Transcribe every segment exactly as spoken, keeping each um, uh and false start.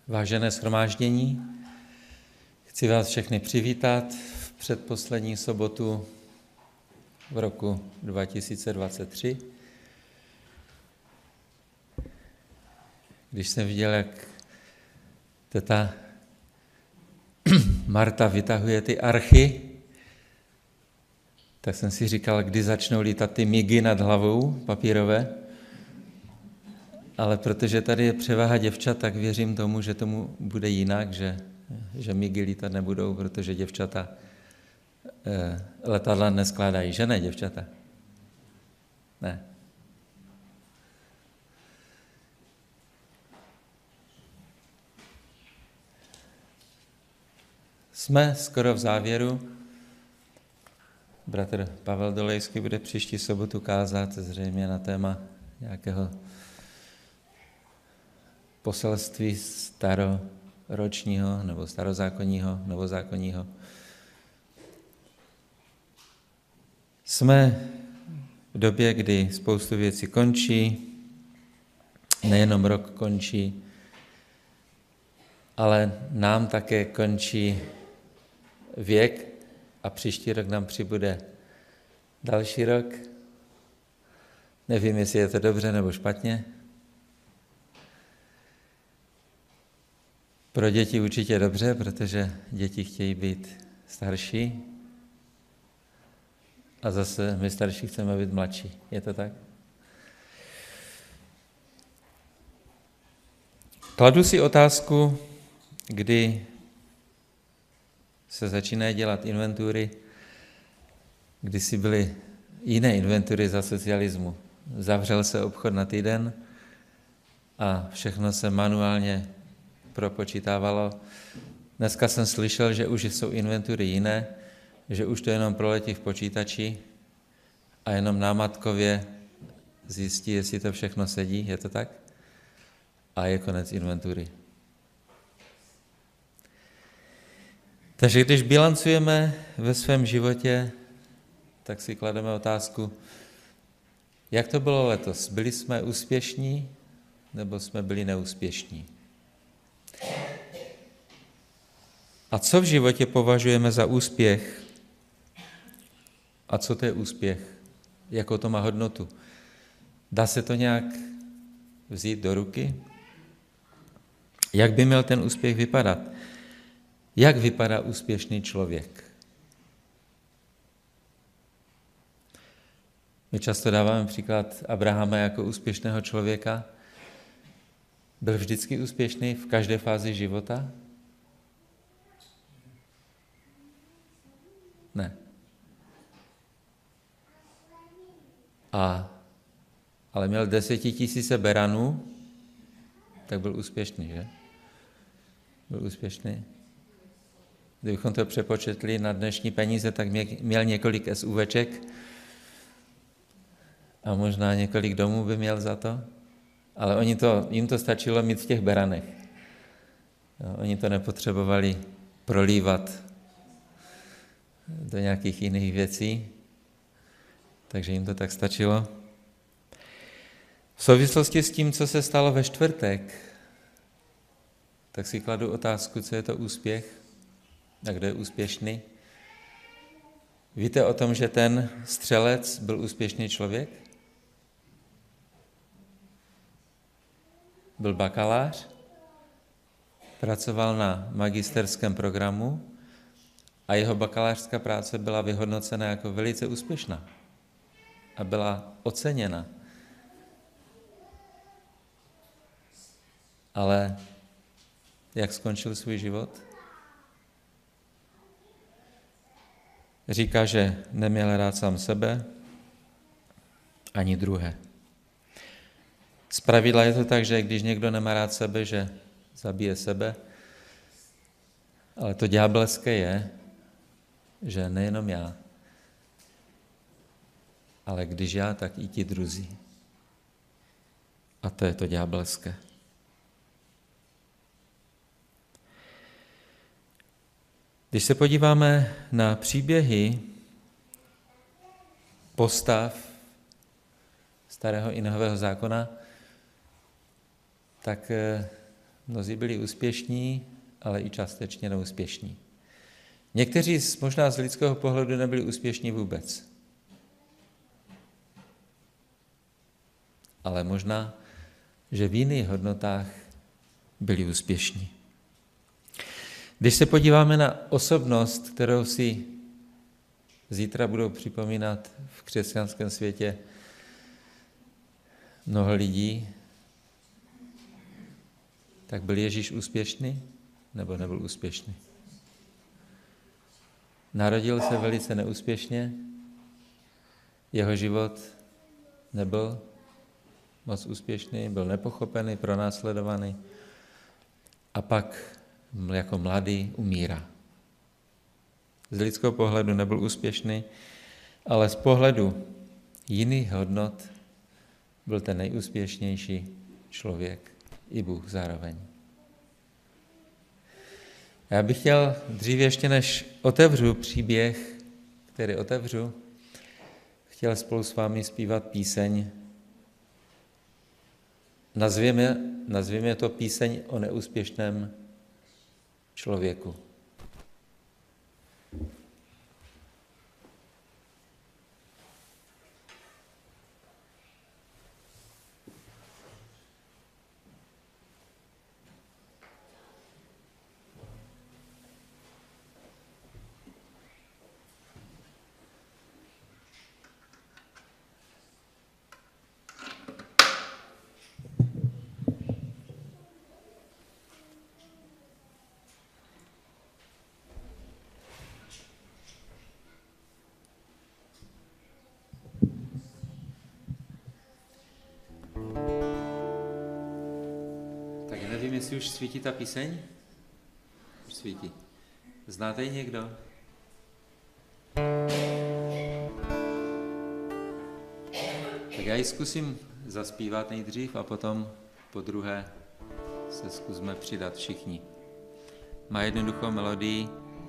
Vážené shromáždění, chci vás všechny přivítat v předposlední sobotu v roku dva tisíce dvacet tři. Když jsem viděl, jak teta Marta vytahuje ty archy, tak jsem si říkal, kdy začnou lítat ty migy nad hlavou papírové. Ale protože tady je převaha děvčat, tak věřím tomu, že tomu bude jinak, že, že migy lítat nebudou, protože děvčata eh, letadla neskládají. Že ne, děvčata? Ne. Jsme skoro v závěru. Bratr Pavel Dolejský bude příští sobotu kázat zřejmě na téma nějakého poselství staroročního nebo starozákonního, novozákonního. Jsme v době, kdy spoustu věcí končí, nejenom rok končí, ale nám také končí věk a příští rok nám přibude další rok. Nevím, jestli je to dobře nebo špatně. Pro děti určitě dobře, protože děti chtějí být starší a zase my starší chceme být mladší. Je to tak? Kladu si otázku, kdy se začínají dělat inventury, kdysi byly jiné inventury za socialismu. Zavřel se obchod na týden a všechno se manuálně propočítávalo. Dneska jsem slyšel, že už jsou inventury jiné, že už to jenom proletí v počítači a jenom námatkově zjistí, jestli to všechno sedí. Je to tak? A je konec inventury. Takže když bilancujeme ve svém životě, tak si klademe otázku, jak to bylo letos? Byli jsme úspěšní nebo jsme byli neúspěšní? A co v životě považujeme za úspěch? A co to je úspěch? Jakou to má hodnotu? Dá se to nějak vzít do ruky? Jak by měl ten úspěch vypadat? Jak vypadá úspěšný člověk? My často dáváme příklad Abrahama jako úspěšného člověka. Byl vždycky úspěšný v každé fázi života? Ne. A, ale měl desetitisíce beranů, tak byl úspěšný, že? Byl úspěšný. Kdybychom to přepočetli na dnešní peníze, tak měl několik SUVček a možná několik domů by měl za to, ale oni to, jim to stačilo mít v těch beranech. Jo, oni to nepotřebovali prolívat do nějakých jiných věcí, takže jim to tak stačilo. V souvislosti s tím, co se stalo ve čtvrtek, tak si kladu otázku, co je to úspěch a kdo je úspěšný. Víte o tom, že ten střelec byl úspěšný člověk? Byl bakalář, pracoval na magisterském programu a jeho bakalářská práce byla vyhodnocena jako velice úspěšná a byla oceněna. Ale jak skončil svůj život? Říká, že neměl rád sám sebe ani druhé. Zpravidla je to tak, že když někdo nemá rád sebe, že zabije sebe, ale to ďábelské je, že nejenom já, ale když já, tak i ti druzí. A to je to ďábelské. Když se podíváme na příběhy postav Starého i Nového zákona, tak Mnozí byli úspěšní, ale i částečně neúspěšní. Někteří možná z lidského pohledu nebyli úspěšní vůbec. Ale možná, že v jiných hodnotách byli úspěšní. Když se podíváme na osobnost, kterou si zítra budou připomínat v křesťanském světě mnoho lidí, tak byl Ježíš úspěšný nebo nebyl úspěšný? Narodil se velice neúspěšně, jeho život nebyl moc úspěšný, byl nepochopený, pronásledovaný a pak jako mladý umírá. Z lidského pohledu nebyl úspěšný, ale z pohledu jiných hodnot byl ten nejúspěšnější člověk i Bůh zároveň. Já bych chtěl dřív ještě, než otevřu příběh, který otevřu, chtěl spolu s vámi zpívat píseň. Nazvěme, nazvěme to píseň o neúspěšném člověku. Nevím, jestli už svítí ta píseň? Už svítí. Znáte ji někdo? Tak já ji zkusím zaspívat nejdřív a potom po druhé se zkusme přidat všichni. Má jednoduchou melodii.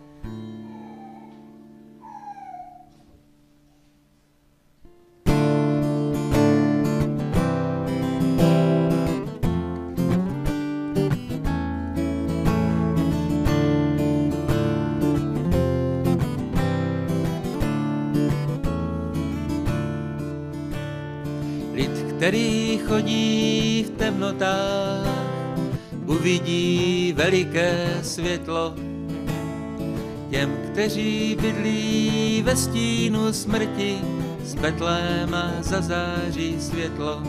Který chodí v temnotách, uvidí veliké světlo. Těm, kteří bydlí ve stínu smrti, z Betléma zazáří světlo.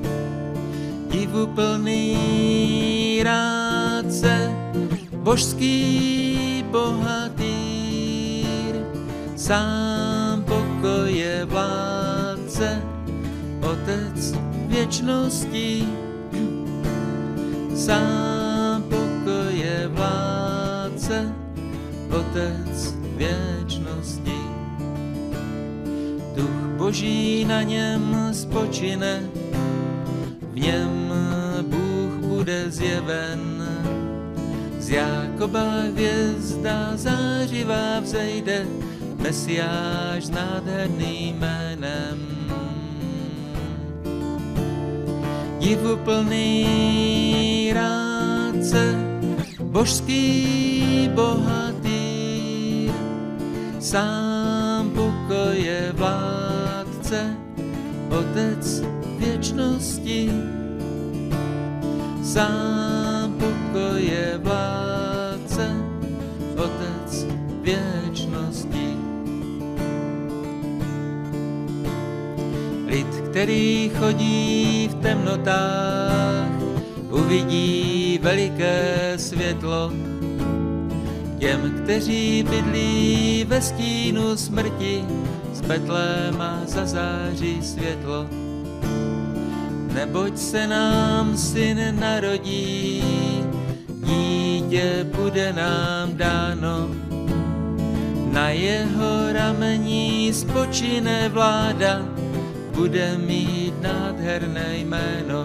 Divuplný rádce, božský bohatýr, sám pokoje vládce, Otec věčnosti, sám pokoje vládce, Otec věčnosti. Duch Boží na něm spočine, v něm Bůh bude zjeven. Z Jákoba hvězda zářivá vzejde, Mesiáš s nádherným jménem. Divuplný rádce, božský bohatýr, sám pokoje vládce, Otec věčnosti, sám pokoje vládce, Otec věčnosti. Lid, který chodí v temnotách, uvidí veliké světlo. Těm, kteří bydlí ve stínu smrti, z Betléma zazáří světlo. Neboť se nám syn narodí, dítě bude nám dáno. Na jeho rameni spočine vláda, bude mít nádherné jméno.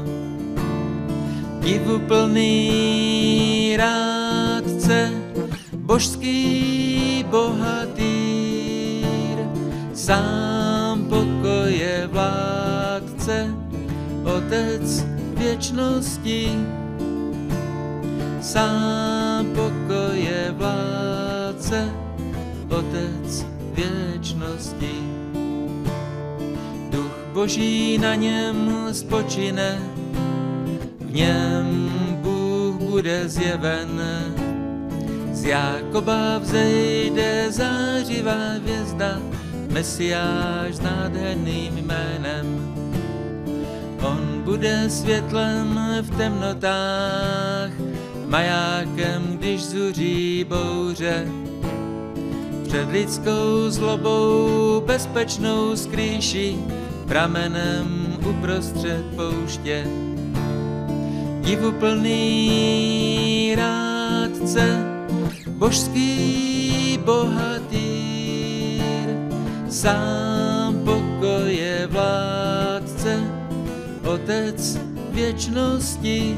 Divuplný rádce, božský bohatýr, sám pokoje vládce, Otec věčnosti, sám pokoje vládce, Otec věčnosti. Duch Boží na něm spočine, v něm Bůh bude zjeven. Z Jákoba vzejde zářivá hvězda, Mesiáš s nádherným jménem. On bude světlem v temnotách, majákem, když zuří bouře. Před lidskou zlobou bezpečnou skrýší, pramenem uprostřed pouště. Divuplný rádce, božský bohatýr, sám pokoje vládce, Otec věčnosti.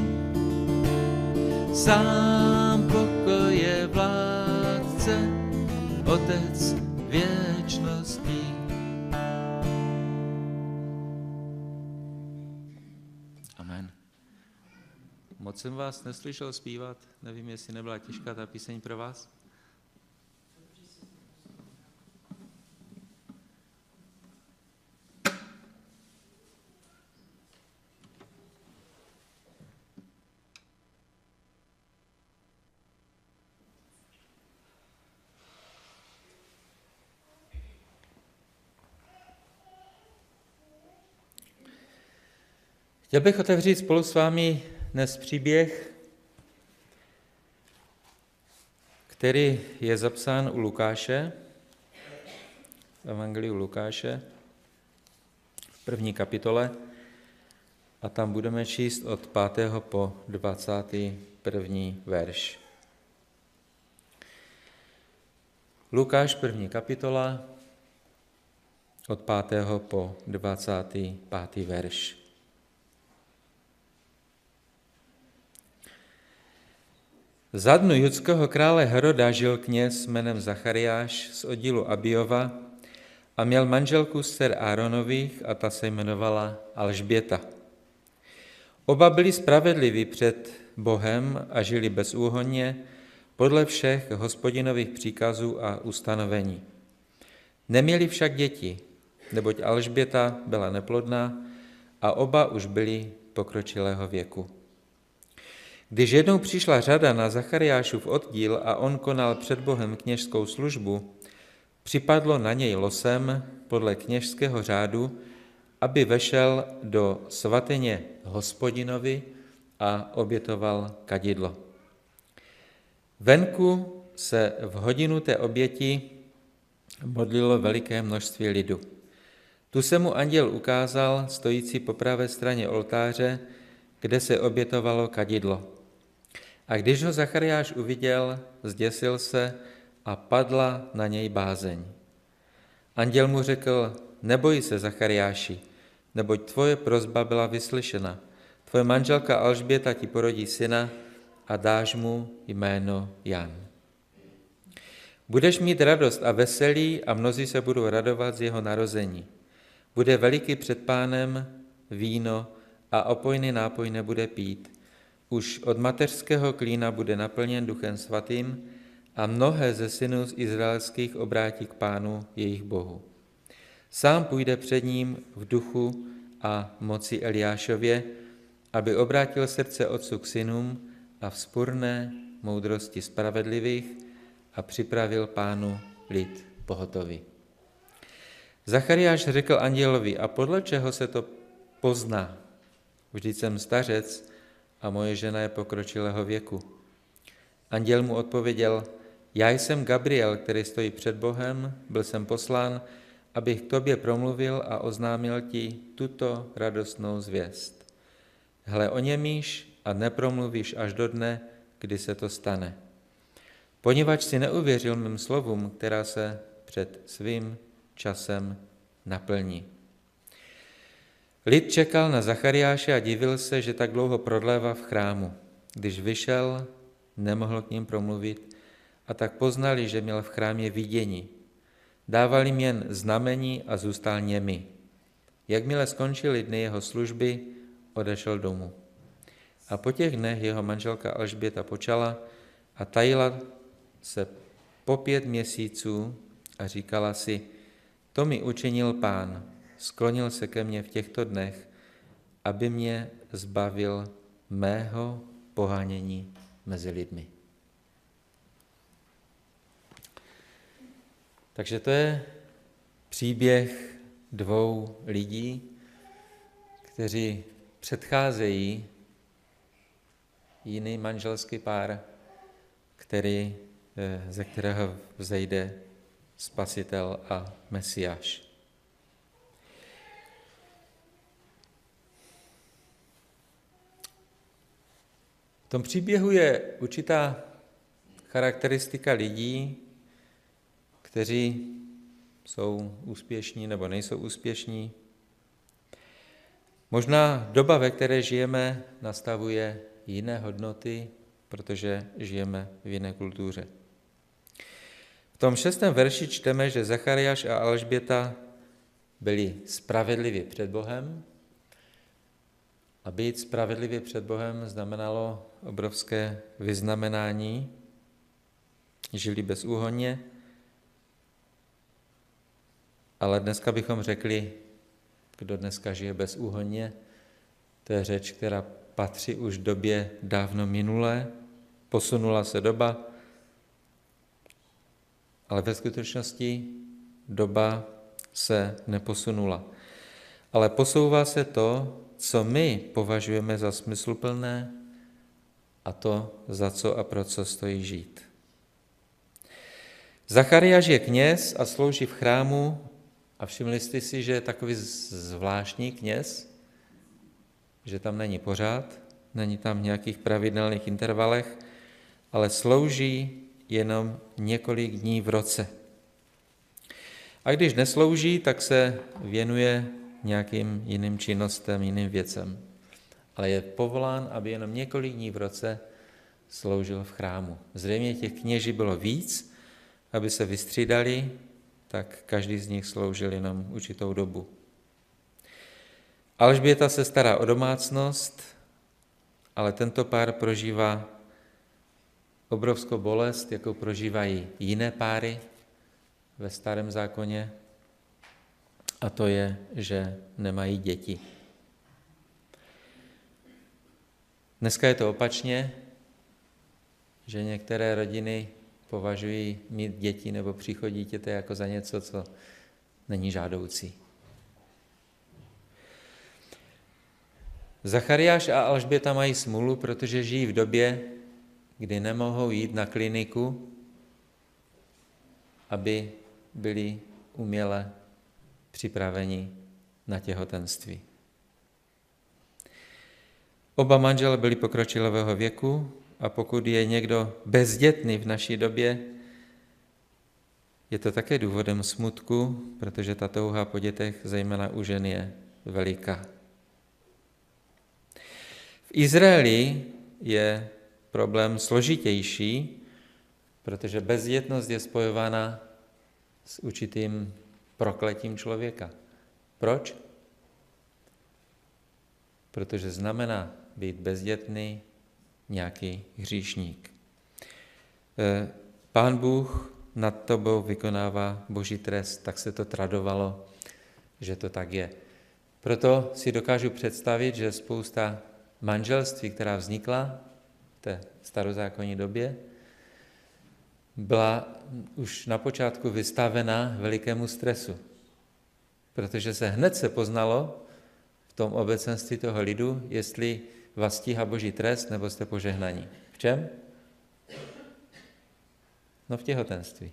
Sám pokoje vládce, Otec věčnosti. Amen. Moc jsem vás neslyšel zpívat, nevím, jestli nebyla těžká ta píseň pro vás. Chtěl bych otevřít spolu s vámi dnes příběh, který je zapsán u Lukáše, v Evangeliu Lukáše, v první kapitole, a tam budeme číst od pátého po dvacátý první verš. Lukáš, první kapitola, od pátého po dvacátý pátý verš. Za dnu judského krále Heroda žil kněz jménem Zachariáš z oddílu Abiova a měl manželku z dcer Áronových a ta se jmenovala Alžběta. Oba byli spravedliví před Bohem a žili bezúhonně podle všech Hospodinových příkazů a ustanovení. Neměli však děti, neboť Alžběta byla neplodná a oba už byli pokročilého věku. Když jednou přišla řada na Zachariášův oddíl a on konal před Bohem kněžskou službu, připadlo na něj losem podle kněžského řádu, aby vešel do svatyně Hospodinovi a obětoval kadidlo. Venku se v hodinu té oběti modlilo veliké množství lidu. Tu se mu anděl ukázal, stojící po pravé straně oltáře, kde se obětovalo kadidlo. A když ho Zachariáš uviděl, zděsil se a padla na něj bázeň. Anděl mu řekl, neboj se, Zachariáši, neboť tvoje prosba byla vyslyšena. Tvoje manželka Alžběta ti porodí syna a dáš mu jméno Jan. Budeš mít radost a veselí a mnozí se budou radovat z jeho narození. Bude veliký před Pánem víno a opojný nápoj nebude pít. Už od mateřského klína bude naplněn Duchem svatým a mnohé ze synů z izraelských obrátí k Pánu jejich Bohu. Sám půjde před ním v duchu a moci Eliášově, aby obrátil srdce otců k synům a vzpurné moudrosti spravedlivých a připravil Pánu lid pohotový. Zachariáš řekl andělovi, a podle čeho se to pozná? Vždyť jsem stařec a moje žena je pokročilého věku. Anděl mu odpověděl, já jsem Gabriel, který stojí před Bohem, byl jsem poslán, abych k tobě promluvil a oznámil ti tuto radostnou zvěst. Hle, oněmíš a nepromluvíš až do dne, kdy se to stane. Poněvadž si neuvěřil mým slovům, která se před svým časem naplní. Lid čekal na Zachariáše a divil se, že tak dlouho prodlévá v chrámu. Když vyšel, nemohl k ním promluvit a tak poznali, že měl v chrámě vidění. Dával jim jen znamení a zůstal němý. Jakmile skončily dny jeho služby, odešel domů. A po těch dnech jeho manželka Alžběta počala a tajila se po pět měsíců a říkala si, to mi učinil Pán, sklonil se ke mně v těchto dnech, aby mě zbavil mého pohánění mezi lidmi. Takže to je příběh dvou lidí, kteří předcházejí jiný manželský pár, který, ze kterého vzejde Spasitel a Mesiáš. V tom příběhu je určitá charakteristika lidí, kteří jsou úspěšní nebo nejsou úspěšní. Možná doba, ve které žijeme, nastavuje jiné hodnoty, protože žijeme v jiné kultuře. V tom šestém verši čteme, že Zachariáš a Alžběta byli spravedliví před Bohem. A být spravedlivě před Bohem znamenalo obrovské vyznamenání. Žili bezúhonně. Ale dneska bychom řekli, kdo dneska žije bezúhonně, to je řeč, která patří už době dávno minulé, posunula se doba, ale ve skutečnosti doba se neposunula. Ale posouvá se to, co my považujeme za smysluplné a to, za co a pro co stojí žít. Zachariáš je kněz a slouží v chrámu a všimli jste si, že je takový zvláštní kněz, že tam není pořád, není tam v nějakých pravidelných intervalech, ale slouží jenom několik dní v roce. A když neslouží, tak se věnuje nějakým jiným činnostem, jiným věcem. Ale je povolán, aby jenom několik dní v roce sloužil v chrámu. Zřejmě těch kněží bylo víc, aby se vystřídali, tak každý z nich sloužil jenom určitou dobu. Alžběta se stará o domácnost, ale tento pár prožívá obrovskou bolest, jakou prožívají jiné páry ve Starém zákoně, a to je, že nemají děti. Dneska je to opačně, že některé rodiny považují mít děti nebo příchod dítěte jako za něco, co není žádoucí. Zachariáš a Alžběta mají smůlu, protože žijí v době, kdy nemohou jít na kliniku, aby byli uměle připraveni na těhotenství. Oba manželé byli pokročilého věku a pokud je někdo bezdětný v naší době, je to také důvodem smutku, protože ta touha po dětech, zejména u žen, je veliká. V Izraeli je problém složitější, protože bezdětnost je spojována s určitým prokletím člověka. Proč? Protože znamená být bezdětný nějaký hříšník. Pán Bůh nad tobou vykonává boží trest, tak se to tradovalo, že to tak je. Proto si dokážu představit, že spousta manželství, která vznikla v té starozákonní době, byla už na počátku vystavena velikému stresu, protože se hned se poznalo v tom obecenství toho lidu, jestli vás stíhá boží trest, nebo jste požehnaní. V čem? No v těhotenství.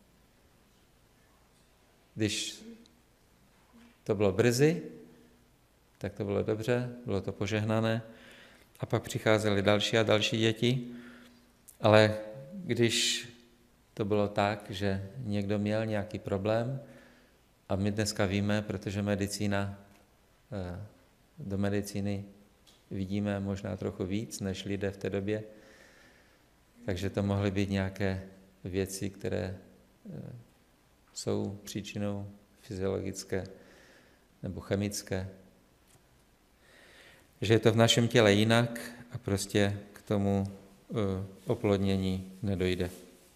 Když to bylo brzy, tak to bylo dobře, bylo to požehnané, a pak přicházely další a další děti, ale když to bylo tak, že někdo měl nějaký problém, a my dneska víme, protože medicína, do medicíny vidíme možná trochu víc, než lidé v té době, takže to mohly být nějaké věci, které jsou příčinou fyziologické nebo chemické. že je to v našem těle jinak a prostě k tomu uh, oplodnění nedojde.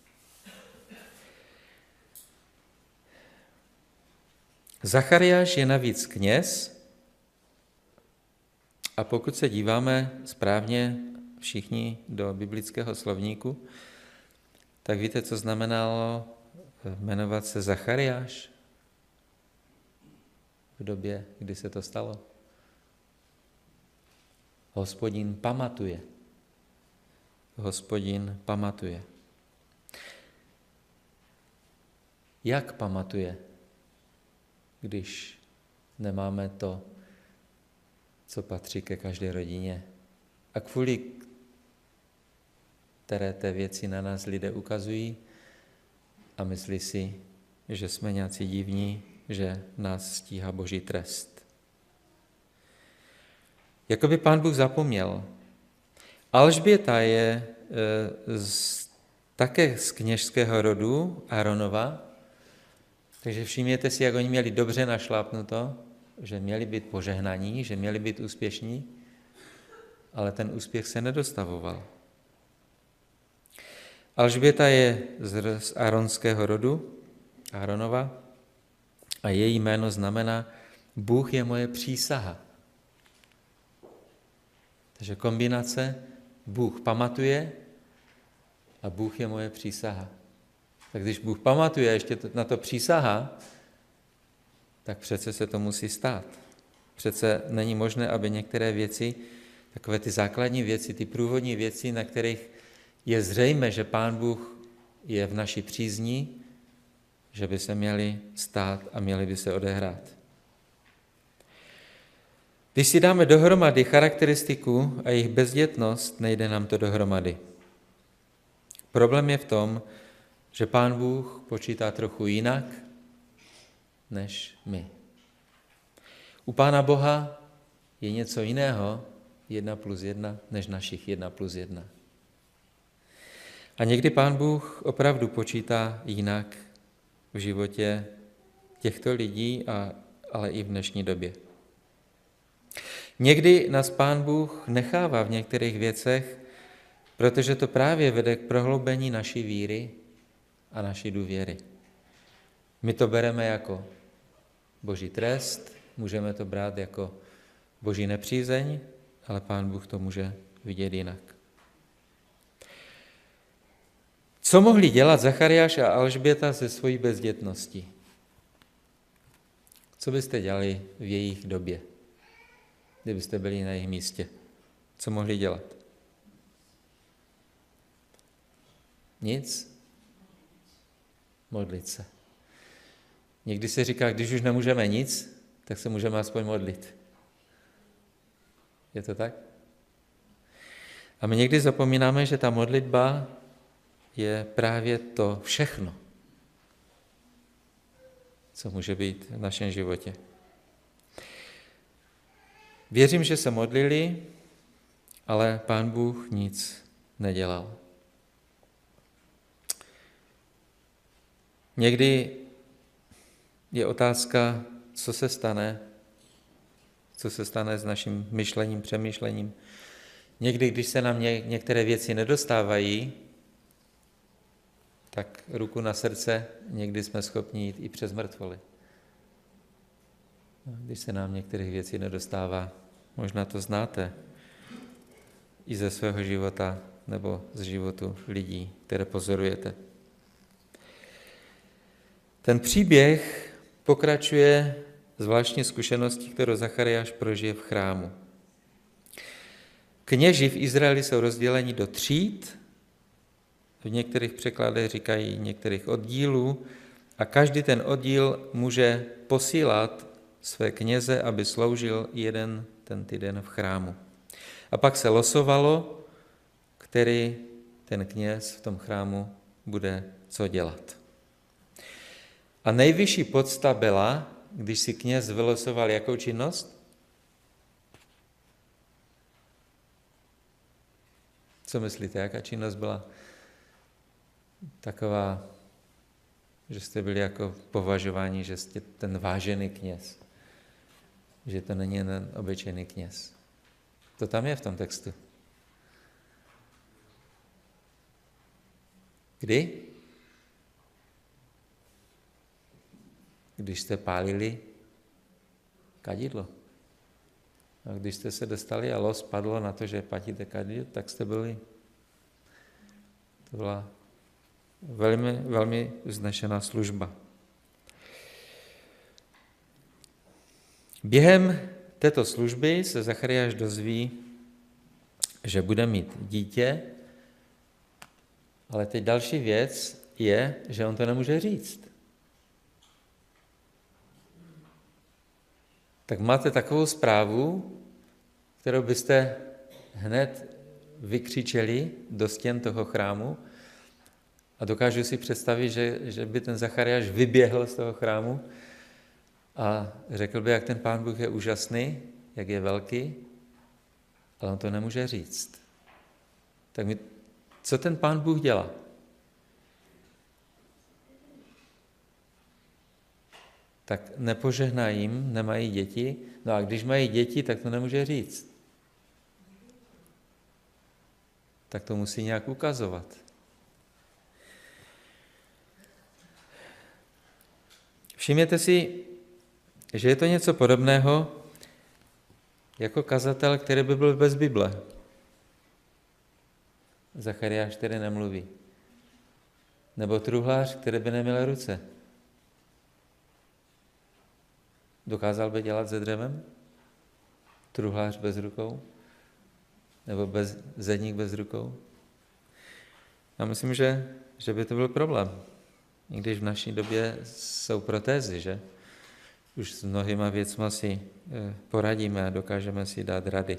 Zachariáš je navíc kněz a pokud se díváme správně všichni do biblického slovníku, tak víte, co znamenalo jmenovat se Zachariáš v době, kdy se to stalo? Hospodin pamatuje. Hospodin pamatuje. Jak pamatuje, když nemáme to, co patří ke každé rodině a kvůli které té věci na nás lidé ukazují a myslí si, že jsme nějací divní, že nás stíhá Boží trest. Jakoby Pán Bůh zapomněl. Alžběta je e, z, také z kněžského rodu Aaronova, takže všimněte si, jak oni měli dobře našlápnuto, že měli být požehnaní, že měli být úspěšní, ale ten úspěch se nedostavoval. Alžběta je z, z aaronského rodu, Aaronova, a její jméno znamená Bůh je moje přísaha. Takže kombinace Bůh pamatuje a Bůh je moje přísaha. Tak když Bůh pamatuje a ještě na to přísahá, tak přece se to musí stát. Přece není možné, aby některé věci, takové ty základní věci, ty průvodní věci, na kterých je zřejmé, že Pán Bůh je v naší přízni, že by se měly stát a měly by se odehrát. Když si dáme dohromady charakteristiku a jejich bezdětnost, nejde nám to dohromady. Problém je v tom, že Pán Bůh počítá trochu jinak než my. U Pána Boha je něco jiného, jedna plus jedna, než našich jedna plus jedna. A někdy Pán Bůh opravdu počítá jinak v životě těchto lidí, a, ale i v dnešní době. Někdy nás Pán Bůh nechává v některých věcech, protože to právě vede k prohloubení naší víry a naší důvěry. My to bereme jako Boží trest, můžeme to brát jako Boží nepřízeň, ale Pán Bůh to může vidět jinak. Co mohli dělat Zachariáš a Alžběta se svojí bezdětností? Co byste dělali v jejich době, kdybyste byli na jejich místě? Co mohli dělat? Nic? Modlit se. Někdy se říká, když už nemůžeme nic, tak se můžeme aspoň modlit. Je to tak? A my někdy zapomínáme, že ta modlitba je právě to všechno, co může být v našem životě. Věřím, že se modlili, ale Pán Bůh nic nedělal. Někdy je otázka, co se stane, co se stane s naším myšlením, přemýšlením. Někdy, když se nám ně, některé věci nedostávají, tak ruku na srdce, někdy jsme schopni jít i přes mrtvoly. Když se nám některých věcí nedostává, možná to znáte i ze svého života nebo z životu lidí, které pozorujete. Ten příběh pokračuje zvláštní zkušeností, kterou Zachariáš prožije v chrámu. Kněži v Izraeli jsou rozděleni do tříd, v některých překladech říkají některých oddílů, a každý ten oddíl může posílat své kněze, aby sloužil jeden ten týden v chrámu. A pak se losovalo, který ten kněz v tom chrámu bude co dělat. A nejvyšší podsta byla, když si kněz vylosoval jakou činnost? Co myslíte, jaká činnost byla taková, že jste byli jako považováni, že jste ten vážený kněz, že to není jen obyčejný kněz? To tam je v tom textu. Kdy? Když jste pálili kadidlo. A když jste se dostali a los padlo na to, že patíte kadidlo, tak jste byli. To byla velmi, velmi vznešená služba. Během této služby se Zachariáš dozví, že bude mít dítě, ale teď další věc je, že on to nemůže říct. Tak máte takovou zprávu, kterou byste hned vykřičeli do stěn toho chrámu a dokážu si představit, že, že by ten Zachariáš vyběhl z toho chrámu a řekl by, jak ten Pán Bůh je úžasný, jak je velký, ale on to nemůže říct. Tak mi, co ten Pán Bůh dělá? Tak nepožehná jim, nemají děti, no a když mají děti, tak to nemůže říct. Tak to musí nějak ukazovat. Všimněte si, že je to něco podobného jako kazatel, který by byl bez Bible. Zachariáš, který nemluví. Nebo truhlář, který by neměl ruce. Dokázal by dělat se dřevem? Truhlář bez rukou? Nebo bez, zedník bez rukou? Já myslím, že, že by to byl problém. I když v naší době jsou protézy, že? Už s mnohýma věcma si poradíme a dokážeme si dát rady.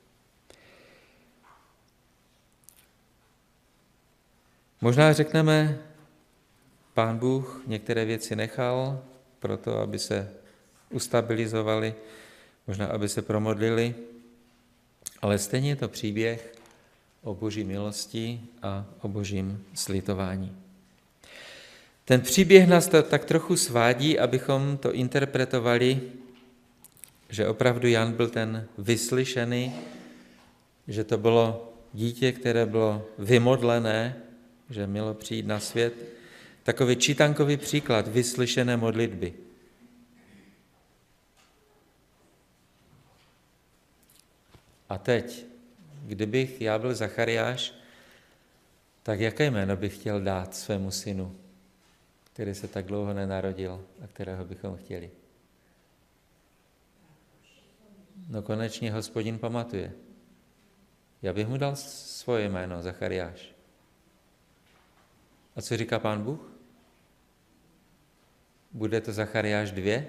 Možná řekneme, Pán Bůh některé věci nechal proto, aby se ustabilizovali, možná, aby se promodlili, ale stejně je to příběh o Boží milosti a o Božím slitování. Ten příběh nás to tak trochu svádí, abychom to interpretovali, že opravdu Jan byl ten vyslyšený, že to bylo dítě, které bylo vymodlené, že mělo přijít na svět. Takový čítankový příklad vyslyšené modlitby. A teď, kdybych já byl Zachariáš, tak jaké jméno bych chtěl dát svému synu, který se tak dlouho nenarodil a kterého bychom chtěli? No konečně Hospodin pamatuje. Já bych mu dal svoje jméno, Zachariáš. A co říká Pán Bůh? Bude to Zachariáš dvě?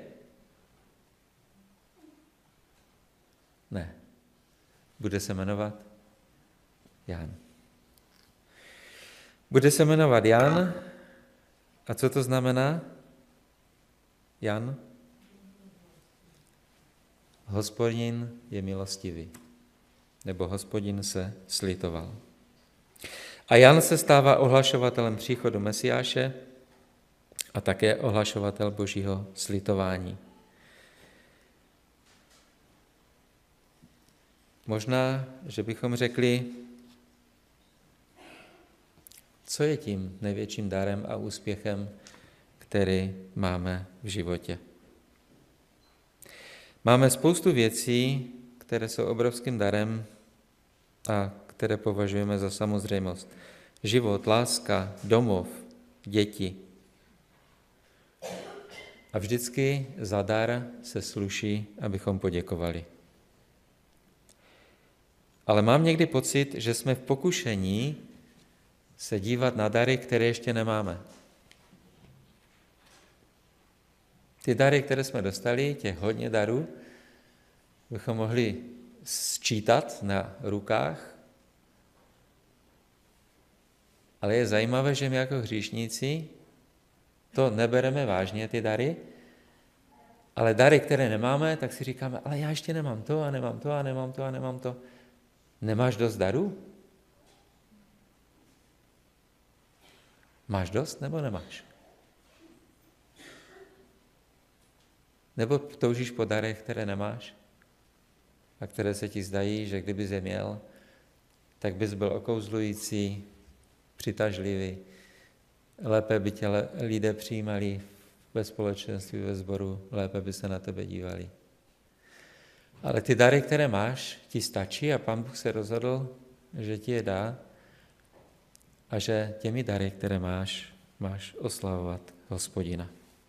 Ne. Bude se jmenovat Jan. Bude se jmenovat Jan. A co to znamená? Jan? Hospodin je milostivý. Nebo Hospodin se slitoval. A Jan se stává ohlašovatelem příchodu Mesiáše a také ohlašovatel Božího slitování. Možná, že bychom řekli, co je tím největším darem a úspěchem, který máme v životě. Máme spoustu věcí, které jsou obrovským darem a které považujeme za samozřejmost. Život, láska, domov, děti. A vždycky za dar se sluší, abychom poděkovali. Ale mám někdy pocit, že jsme v pokušení se dívat na dary, které ještě nemáme. Ty dary, které jsme dostali, těch hodně darů, bychom mohli sčítat na rukách, ale je zajímavé, že my jako hříšníci to nebereme vážně, ty dary, ale dary, které nemáme, tak si říkáme, ale já ještě nemám to a nemám to a nemám to a nemám to. Nemáš dost darů? Máš dost nebo nemáš? Nebo toužíš po darech, které nemáš? a které se ti zdají, že kdybys je měl, tak bys byl okouzlující, přitažlivý, lépe by tě lidé přijímali ve společenství, ve sboru, lépe by se na tebe dívali. Ale ty dary, které máš, ti stačí a Pán Bůh se rozhodl, že ti je dá a že těmi dary, které máš, máš oslavovat Hospodina.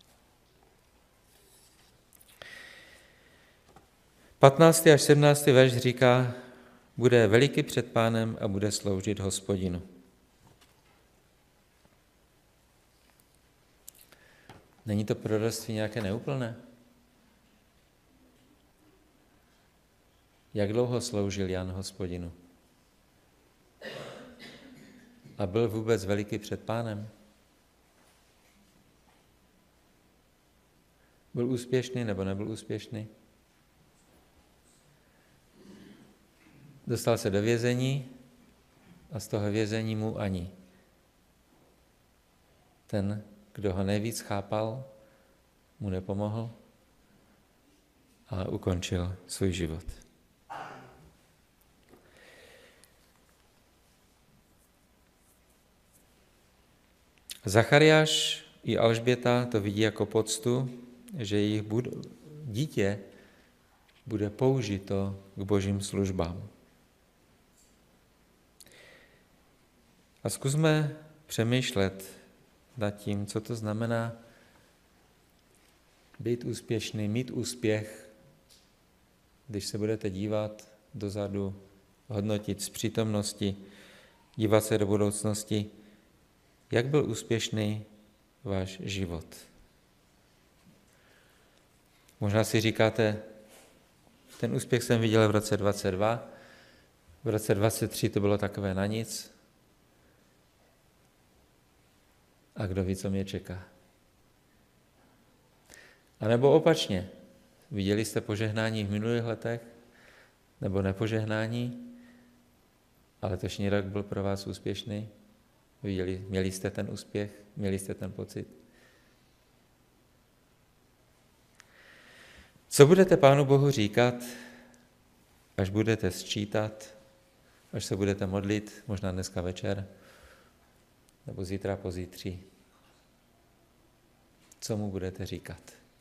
patnáctý až sedmnáctý verš říká, bude veliký před Pánem a bude sloužit Hospodinu. Není to proroctví nějaké neúplné? Jak dlouho sloužil Jan Hospodinu? A byl vůbec veliký před Pánem? Byl úspěšný nebo nebyl úspěšný? Dostal se do vězení a z toho vězení mu ani ten, kdo ho nejvíc chápal, mu nepomohl a ukončil svůj život. Zachariáš i Alžběta to vidí jako poctu, že jejich dítě bude použito k božím službám. A zkusme přemýšlet nad tím, co to znamená být úspěšný, mít úspěch, když se budete dívat dozadu, hodnotit z přítomnosti, dívat se do budoucnosti, jak byl úspěšný váš život. Možná si říkáte, ten úspěch jsem viděl v roce dvacet dva, v roce dvacet tři to bylo takové na nic. A kdo ví, co mě čeká. A nebo opačně, viděli jste požehnání v minulých letech, nebo nepožehnání, a letošní rok byl pro vás úspěšný, viděli, měli jste ten úspěch, měli jste ten pocit. Co budete Pánu Bohu říkat, až budete sčítat, až se budete modlit, možná dneska večer, nebo zítra pozítří? Co mu budete říkat?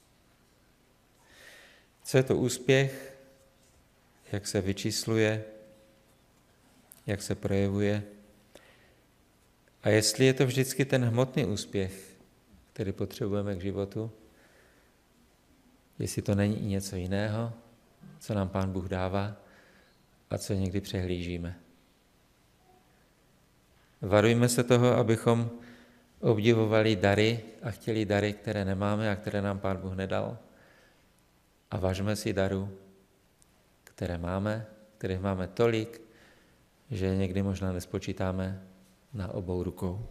Co je to úspěch? Jak se vyčísluje? Jak se projevuje? A jestli je to vždycky ten hmotný úspěch, který potřebujeme k životu, jestli to není i něco jiného, co nám Pán Bůh dává a co někdy přehlížíme. Varujme se toho, abychom obdivovali dary a chtěli dary, které nemáme a které nám Pán Bůh nedal. A vážme si darů, které máme, kterých máme tolik, že někdy možná nespočítáme na obou rukou.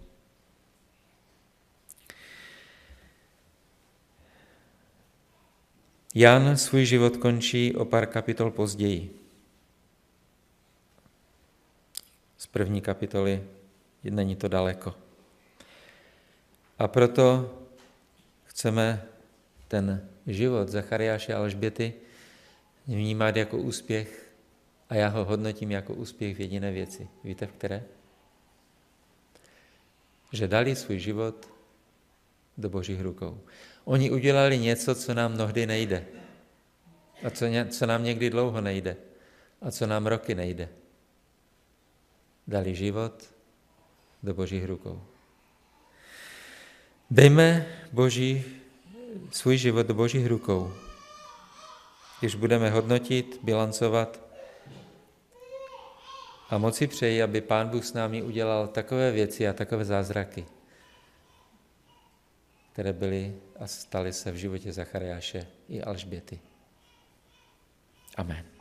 Jan svůj život končí o pár kapitol později. Z první kapitoly není to daleko. A proto chceme ten život Zachariáše a Alžběty vnímat jako úspěch a já ho hodnotím jako úspěch v jediné věci. Víte v které? Že dali svůj život do Božích rukou. Oni udělali něco, co nám mnohdy nejde. A co, ně, co nám někdy dlouho nejde. A co nám roky nejde. Dali život do Božích rukou. Dejme Boží, svůj život do Božích rukou. Když budeme hodnotit, bilancovat a moci přeji, aby Pán Bůh s námi udělal takové věci a takové zázraky, které byly a staly se v životě Zachariáše i Alžběty. Amen.